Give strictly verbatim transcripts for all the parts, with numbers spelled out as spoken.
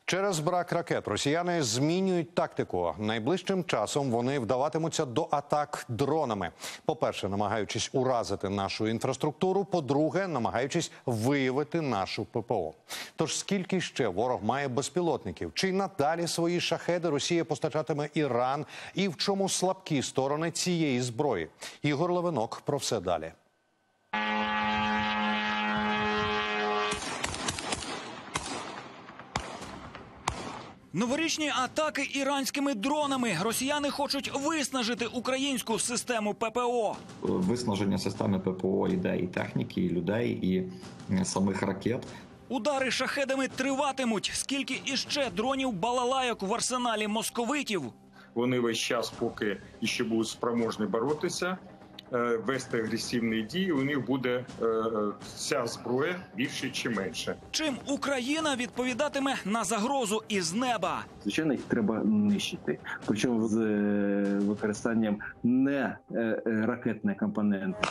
Через брак ракет росіяни змінюють тактику. Найближчим часом вони вдаватимуться до атак дронами. По-перше, намагаючись уразити нашу інфраструктуру. По-друге, намагаючись виявити нашу ППО. Тож скільки ще ворог має безпілотників? Чи й надалі свої шахеди Росія постачатиме Іран? І в чому слабкі сторони цієї зброї? Ігор Левинок про все далі. Новорічні атаки іранськими дронами. Росіяни хочуть виснажити українську систему ППО. Виснаження системи ППО йде і техніки, і людей, і самих ракет. Удари шахедами триватимуть. Скільки іще дронів-балалайок в арсеналі московитів? Вони весь час, поки іще будуть спроможні боротися, вести агресивні дії, у них буде ця зброя більше чи менше. Чим Україна відповідатиме на загрозу із неба? Звичайно, їх треба нищити. Причому з використанням не ракетної компоненти.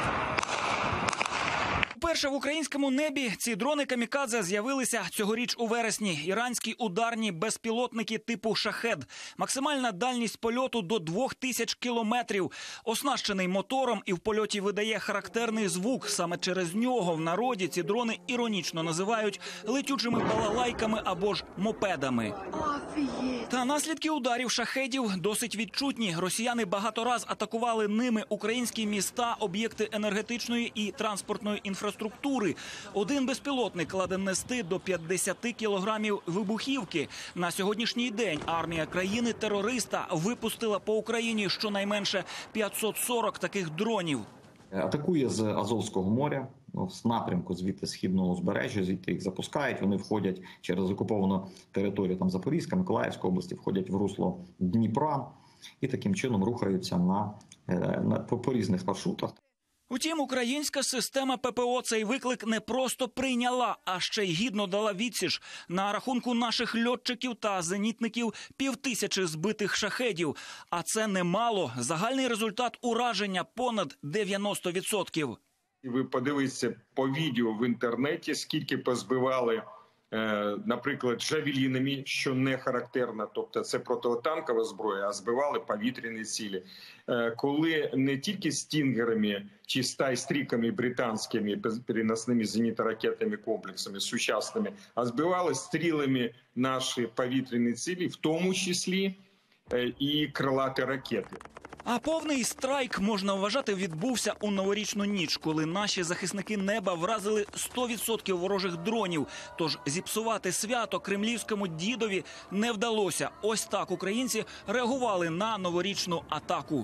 Вперше в українському небі ці дрони-камікадзе з'явилися цьогоріч у вересні. Іранські ударні безпілотники типу «Шахед». Максимальна дальність польоту до двох тисяч кілометрів. Оснащений мотором і в польоті видає характерний звук. Саме через нього в народі ці дрони іронічно називають летючими балалайками або ж мопедами. Та наслідки ударів «Шахедів» досить відчутні. Росіяни багато раз атакували ними українські міста, об'єкти енергетичної і транспортної інфраструктури. Один безпілотник ладен нести до п'ятдесят кілограмів вибухівки. На сьогоднішній день армія країни-терориста випустила по Україні щонайменше п'ятсот сорок таких дронів. Атакує з Азовського моря, з напрямку звідти східного узбережжя, звідти їх запускають. Вони входять через окуповану територію там Запорізька, Миколаївська області, входять в русло Дніпра і таким чином рухаються на, на по, по різних маршрутах. Утім, українська система ППО цей виклик не просто прийняла, а ще й гідно дала відсіч. На рахунку наших льотчиків та зенітників півтисячі збитих шахедів. А це немало. Загальний результат ураження – понад дев'яносто відсотків. Ви подивіться по відео в інтернеті, скільки позбивали, наприклад, джавелінами, що не характерно, тобто це протитанкова зброя, а збивали повітряні цілі. Коли не тільки стінгерами чи стайстріками британськими переносними зенітно-ракетними комплексами сучасними, а збивали стрілами наші повітряні цілі, в тому числі і крилаті ракети. А повний страйк, можна вважати, відбувся у новорічну ніч, коли наші захисники неба вразили сто відсотків ворожих дронів. Тож зіпсувати свято кремлівському дідові не вдалося. Ось так українці реагували на новорічну атаку.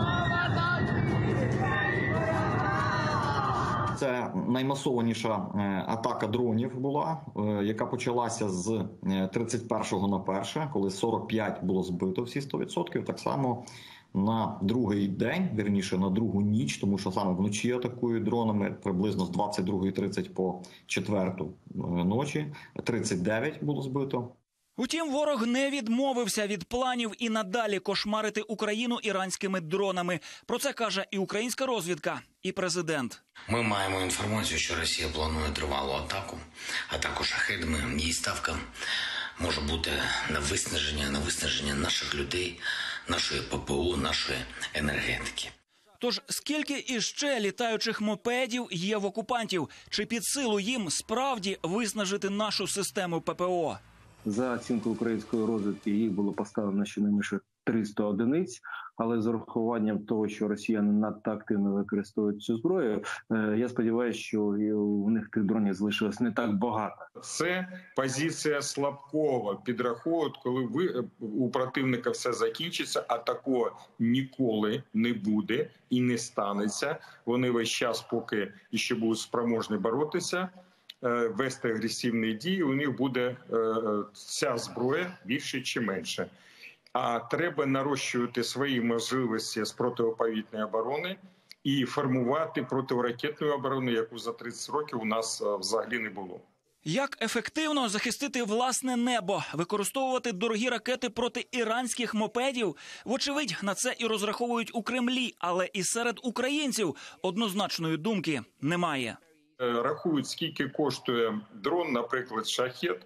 Це наймасованіша атака дронів була, яка почалася з тридцять першого на перше, коли сорок п'ять було збито всі сто відсотків. Так само на другий день, вірніше на другу ніч, тому що саме вночі атакують дронами, приблизно з двадцять другої тридцять по четверту ночі, тридцять дев'ять було збито. Утім, ворог не відмовився від планів і надалі кошмарити Україну іранськими дронами. Про це каже і українська розвідка, і президент. Ми маємо інформацію, що Росія планує тривалу атаку, атаку шахедами. Її ставка може бути на виснаження, на виснаження наших людей, нашої ППО, нашої енергетики. Тож скільки іще літаючих мопедів є в окупантів? Чи під силу їм справді виснажити нашу систему ППО? За оцінкою української розвідки їх було поставлено щонайменше триста одиниць, але з урахуванням того, що росіяни надто активно використовують цю зброю, я сподіваюся, що у них тих дронів залишилось не так багато. Це позиція слабкого. Підраховують, коли ви, у противника все закінчиться, а такого ніколи не буде і не станеться. Вони весь час, поки ще будуть спроможні боротися, вести агресивні дії, у них буде ця зброя більше чи менше. А треба нарощувати свої можливості з протиповітряної оборони і формувати протиракетну оборону, яку за тридцять років у нас взагалі не було. Як ефективно захистити власне небо, використовувати дорогі ракети проти іранських мопедів? Вочевидь, на це і розраховують у Кремлі, але і серед українців однозначної думки немає. Рахують, скільки коштує дрон, наприклад, «Шахед»,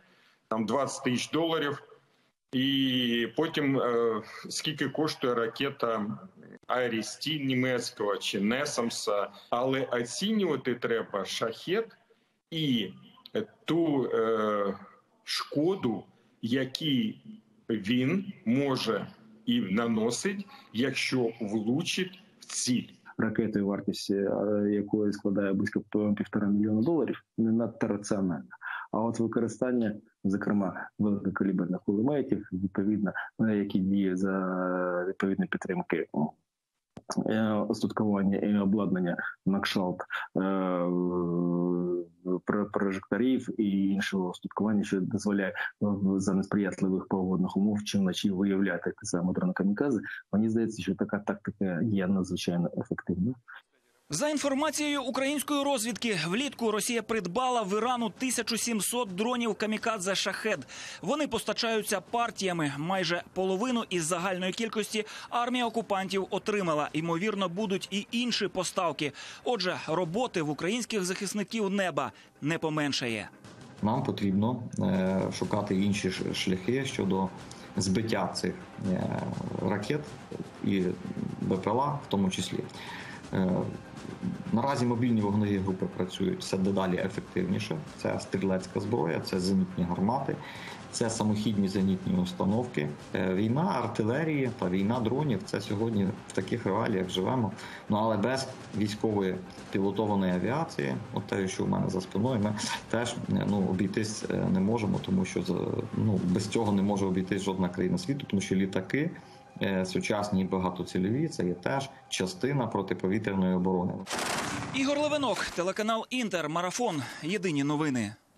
там двадцять тисяч доларів. І потім е, скільки коштує ракета Айріс-Ті німецького чи Несамса. Але оцінювати треба шахед і ту е, шкоду, яку він може і наносить, якщо влучить в ціль. Ракети, вартість якої складає близько півтора мільйона доларів, не надто раціональна. А от використання, зокрема, великокаліберних кулеметів, відповідно, які діють за відповідні підтримки остаткування і обладнання на кшталт прожекторів і іншого остаткування, що дозволяє за несприятливих погодних умов чи вночі виявляти те саме дрони камікадзе. Мені здається, що така тактика є надзвичайно ефективною. За інформацією української розвідки, влітку Росія придбала в Ірану тисячу сімсот дронів камікадзе «Шахед». Вони постачаються партіями. Майже половину із загальної кількості армія окупантів отримала. Ймовірно, будуть і інші поставки. Отже, роботи в українських захисників неба не поменшає. Нам потрібно шукати інші шляхи щодо збиття цих ракет і БПЛА в тому числі. Наразі мобільні вогневі групи працюють все дедалі ефективніше. Це стрілецька зброя, це зенітні гармати, це самохідні зенітні установки. Війна артилерії та війна дронів – це сьогодні в таких реаліях живемо. Ну, але без військової пілотованої авіації, от те, що в мене за спиною, ми теж ну, обійтись не можемо, тому що ну, без цього не може обійтись жодна країна світу, тому що літаки сучасні і багатоцільові – це є теж частина протиповітряної оборони. Ігор Левинок, телеканал «Інтер», Марафон. Єдині новини.